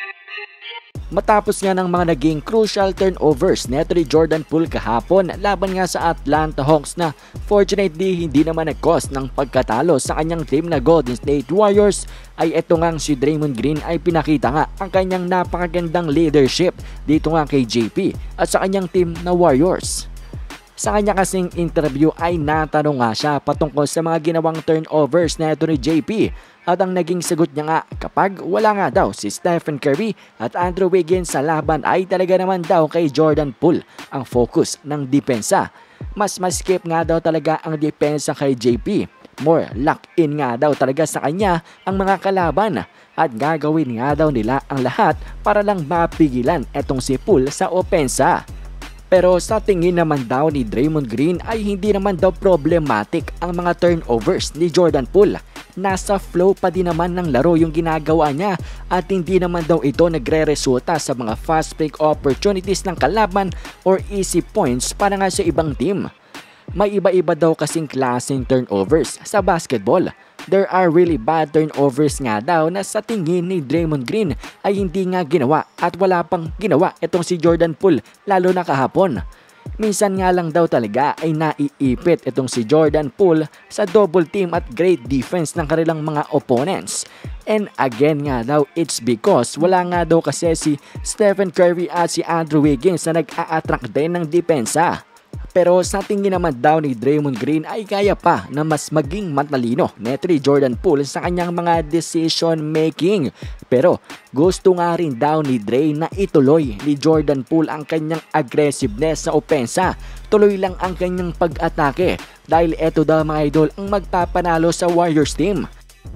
Matapos nga ng mga naging crucial turnovers neto ni Jordan Poole kahapon laban nga sa Atlanta Hawks na fortunately hindi naman nag-cause ng pagkatalo sa kanyang team na Golden State Warriors, ay eto ngang si Draymond Green ay pinakita nga ang kanyang napakagandang leadership dito nga kay JP at sa kanyang team na Warriors. Sa kanya kasing interview ay natanong nga siya patungkol sa mga ginawang turnovers na ito ni JP, at ang naging sagot niya nga kapag wala nga daw si Stephen Curry at Andrew Wiggins sa laban ay talaga naman daw kay Jordan Poole ang focus ng depensa. Mas skip nga daw talaga ang depensa kay JP. More lock-in nga daw talaga sa kanya ang mga kalaban at gagawin nga daw nila ang lahat para lang mapigilan etong si Poole sa opensa. Pero sa tingin naman daw ni Draymond Green ay hindi naman daw problematic ang mga turnovers ni Jordan Poole. Nasa flow pa din naman ng laro yung ginagawa niya at hindi naman daw ito nagre-resulta sa mga fast break opportunities ng kalaban or easy points para nga sa ibang team. May iba-iba daw kasing klaseng turnovers sa basketball. There are really bad turnovers nga daw na sa tingin ni Draymond Green ay hindi nga ginawa at wala pang ginawa itong si Jordan Poole lalo na kahapon. Minsan nga lang daw talaga ay naiipit itong si Jordan Poole sa double team at great defense ng kanilang mga opponents. And again nga daw it's because wala nga daw kasi si Stephen Curry at si Andrew Wiggins na nag-a-attract din ng depensa. Pero sa tingin naman daw ni Draymond Green ay kaya pa na mas maging matalino neto ni Jordan Poole sa kanyang mga decision making. Pero gusto nga rin daw ni Dray na ituloy ni Jordan Poole ang kanyang aggressiveness sa opensa. Tuloy lang ang kanyang pag-atake dahil eto daw mga idol ang magpapanalo sa Warriors team.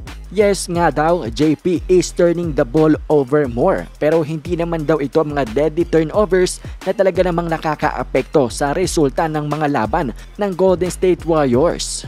Yes nga daw, JP is turning the ball over more, pero hindi naman daw ito mga deadly turnovers na talaga namang nakakaapekto sa resulta ng mga laban ng Golden State Warriors.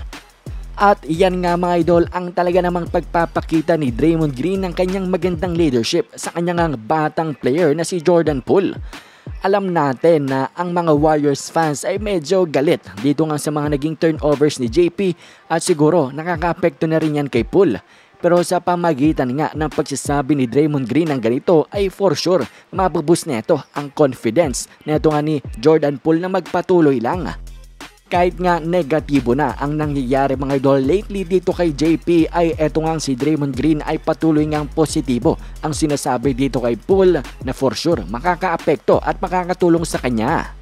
At yan nga mga idol ang talaga namang pagpapakita ni Draymond Green ng kanyang magandang leadership sa kanyang batang player na si Jordan Poole. Alam natin na ang mga Warriors fans ay medyo galit dito nga sa mga naging turnovers ni JP at siguro nakakaapekto na rin yan kay Poole. Pero sa pamagitan nga ng pagsasabi ni Draymond Green ng ganito ay for sure mabuboost nito ang confidence nito nga ni Jordan Poole na magpatuloy lang. Kahit nga negatibo na ang nangyayari mga idol lately dito kay JP ay eto nga si Draymond Green ay patuloy ngang positibo ang sinasabi dito kay Poole na for sure makakaapekto at makakatulong sa kanya.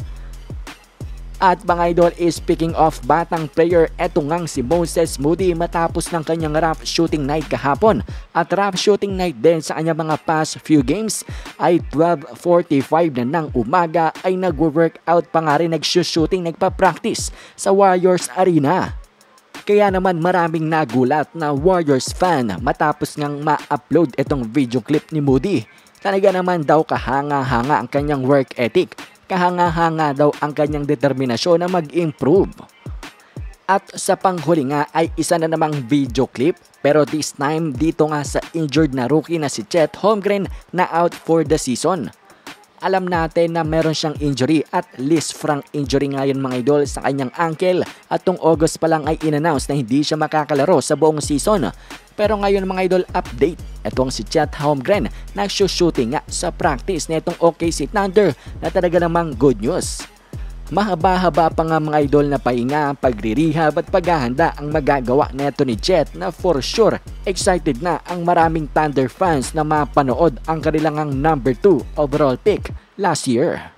At mga idol, speaking of batang player, eto ngang si Moses Moody matapos ng kanyang rough shooting night kahapon. At rough shooting night din sa kanyang mga past few games ay 12:45 na ng umaga ay nag-workout pa nga rin, nag-shooting, nagpa-practice sa Warriors Arena. Kaya naman maraming nagulat na Warriors fan matapos ngang ma-upload itong video clip ni Moody. Talaga naman daw kahanga-hanga ang kanyang work ethic. Kahanga-hanga daw ang kanyang determinasyon na mag-improve. At sa panghuli nga ay isa na namang video clip, pero this time dito nga sa injured na rookie na si Chet Holmgren na out for the season. Alam natin na meron siyang injury at least frank injury ngayon mga idol sa kanyang ankle at tong August pa lang ay in-announce na hindi siya makakalaro sa buong season. Pero ngayon mga idol, update, etong si Chet Holmgren nag-shooting nga sa practice na itong OKC Thunder na talaga namang good news. Mahaba-haba pa nga mga idol na pahinga, pagre-rehab at paghahanda ang magagawa neto ni Chet na for sure excited na ang maraming Thunder fans na mapanood ang kanilang number 2 overall pick last year.